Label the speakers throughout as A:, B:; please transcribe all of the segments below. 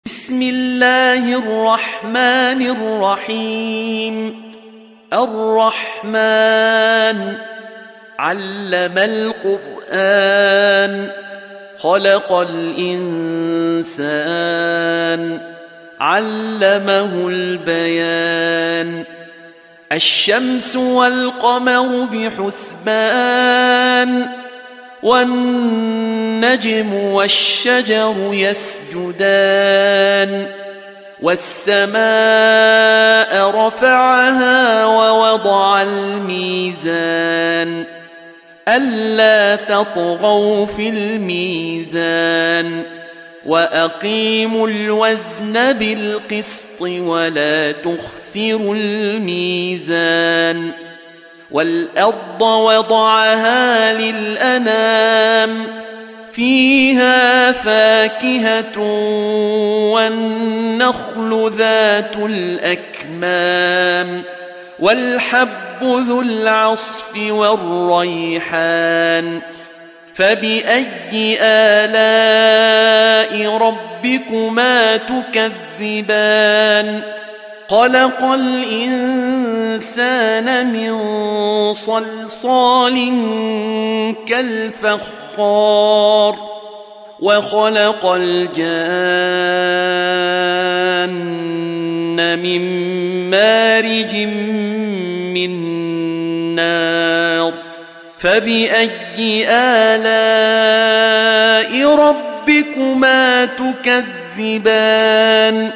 A: بسم الله الرحمن الرحيم. الرحمن علم القرآن خلق الإنسان علمه البيان. الشمس والقمر بحسبان والنجم والشجر يسجدان. والسماء رفعها ووضع الميزان ألا تطغوا في الميزان وأقيموا الوزن بالقسط ولا تخسروا الميزان. والأرض وضعها للأنام فيها فاكهة والنخل ذات الأكمام والحب ذو العصف والريحان. فبأي آلاء ربكما تكذبان؟ خلق الإنسان من صلصال كالفخار وخلق الجان من مارج من نار. فبأي آلاء ربكما تكذبان؟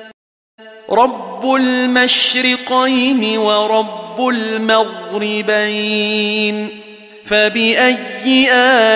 A: رب المشرقين ورب المغربين. فبأي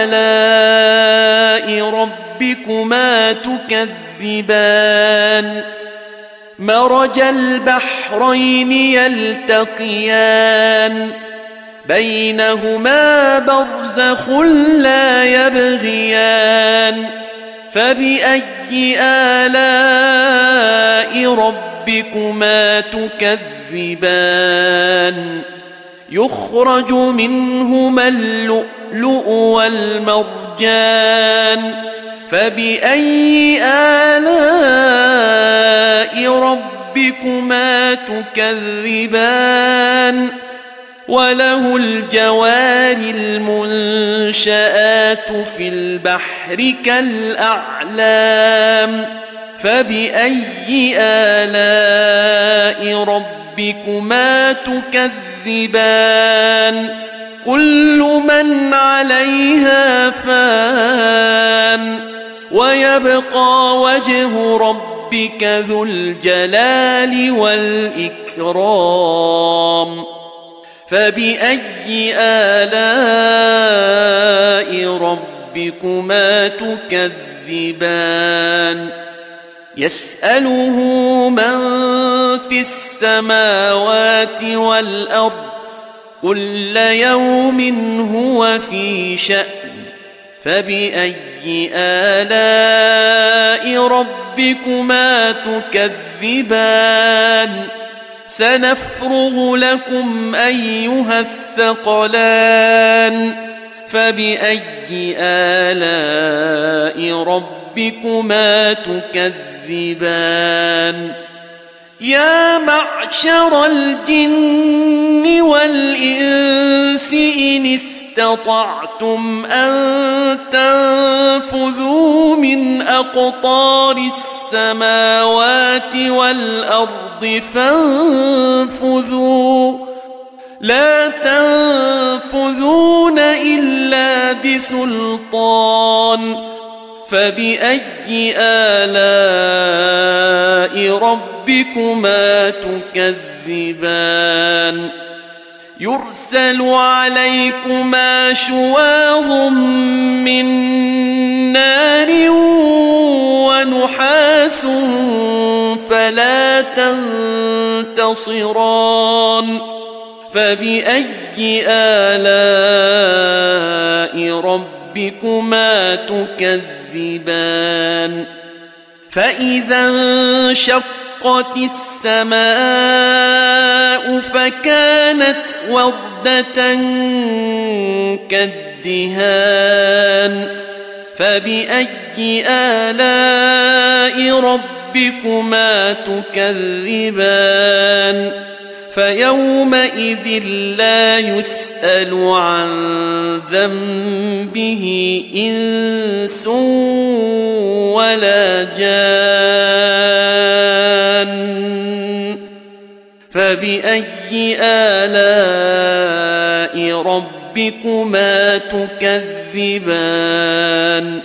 A: آلاء ربكما تكذبان؟ مرج البحرين يلتقيان بينهما برزخ لا يبغيان. فبأي آلاء ربكما تكذبان؟ يخرج منهما اللؤلؤ والمرجان. فبأي آلاء ربكما تكذبان؟ وله الجوار المنشآت في البحر كالأعلام. فبأي آلاء ربكما تكذبان؟ كل من عليها فان ويبقى وجه ربك ذو الجلال والإكرام. فبأي آلاء ربكما تكذبان؟ يسأله من في السماوات والأرض كل يوم هو في شأن. فبأي آلاء ربكما تكذبان؟ سنفرغ لكم أيها الثقلان. فبأي آلاء ربكما تكذبان؟ يا معشر الجن والإنس إن استطعتم أن تنفذوا من أقطار السماوات والأرض فانفذوا لا تنفذون إلا بسلطان. فبأي آلاء ربكما تكذبان؟ يرسل عليكما شواظ من نار ونحاس فلا تنتصران. فبأي آلاء ربكما تكذبان؟ فإذا انشقت السماء فكانت وردة كالدهان. فبأي آلاء ربكما ربكما تكذبان فيومئذ لا يسأل عن ذنبه إنس ولا جان فبأي آلاء ربكما تكذبان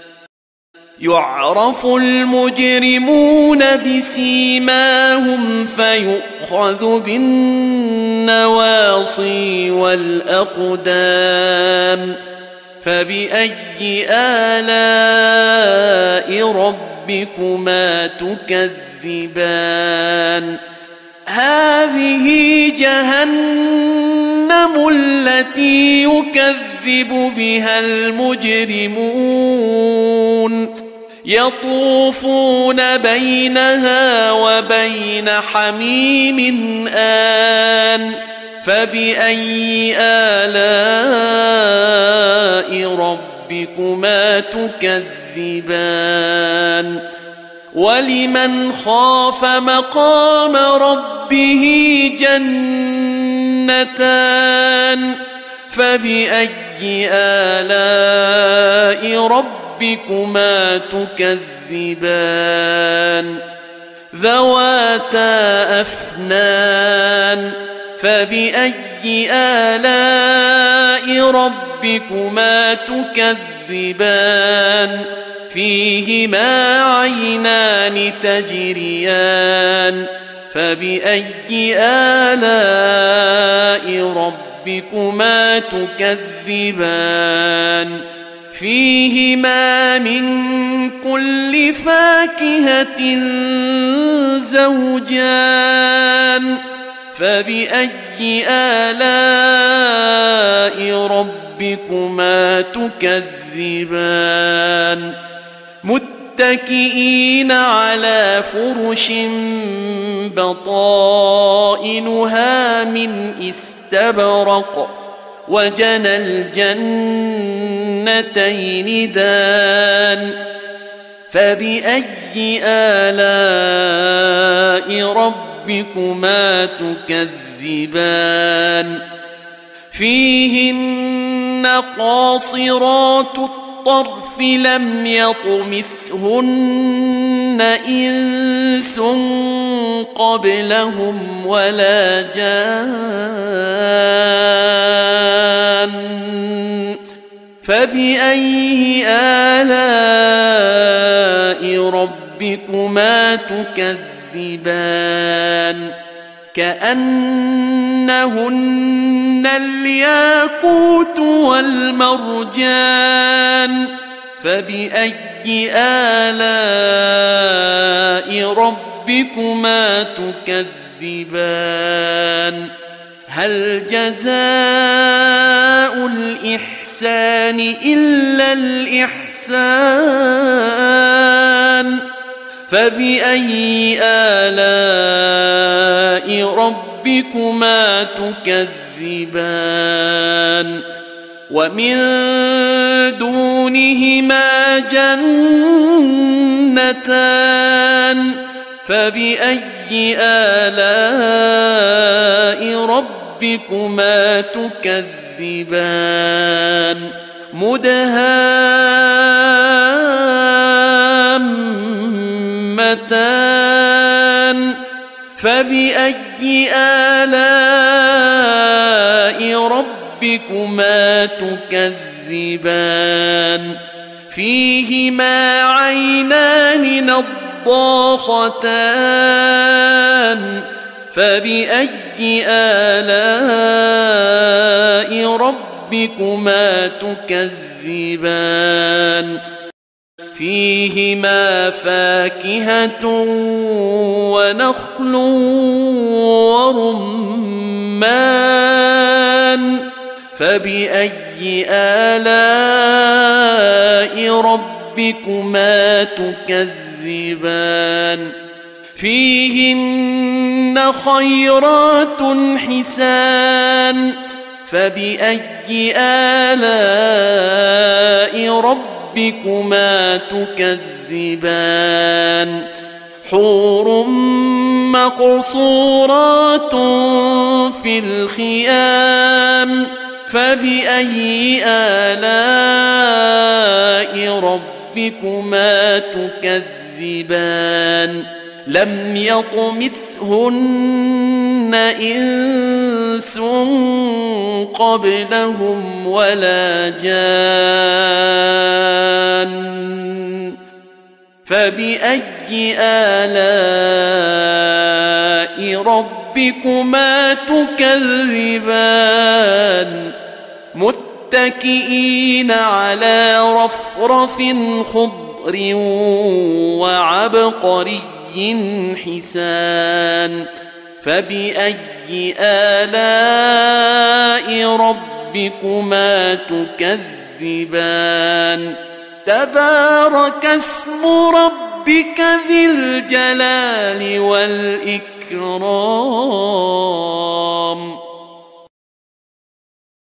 A: يعرف المجرمون بسيماهم فيؤخذ بالنواصي والأقدام فبأي آلاء ربكما تكذبان هذه جهنم التي يكذب بها المجرمون يطوفون بينها وبين حميم آن فبأي آلاء ربكما تكذبان ولمن خاف مقام ربه جنتان فبأي آلاء ربكما تكذبان ذواتا أفنان فبأي آلاء ربكما تكذبان فيهما عينان تجريان فبأي آلاء ربكما تكذبان فيهما من كل فاكهة زوجان فبأي آلاء ربكما تكذبان متكئين على فرش بطائنها من استبرق وجنى الجنتين دان فبأي آلاء ربكما تكذبان فيهن قاصرات الطرف لم يطمثهن إنس قبلهم ولا جان فبأي آلاء ربكما تكذبان كأنهن الياقوت والمرجان فبأي آلاء ربكما تكذبان هل جزاء الإحسان إلا الإحسان فبأي آلاء ربكما تكذبان ومن دونهما جنتان فبأي آلاء ربكما تكذبان مدهامتان فبأي آلاء ربكما تكذبان فيهما عينان نضاختان فبأي آلاء ربكما تكذبان فيهما فاكهة ونخل ورمان فبأي آلاء ربكما تكذبان فيهن خيرات حسان فبأي آلاء ربكما تكذبان حور مقصورات في الخيام فبأي آلاء ربكما تكذبان لم يطمثهن إنس قبلهم ولا جان فبأي آلاء ربكما تكذبان متكئين على رفرف خضر وعبقري حسان فبأي آلاء ربكما تكذبان تبارك اسم ربك ذي الجلال والإكرام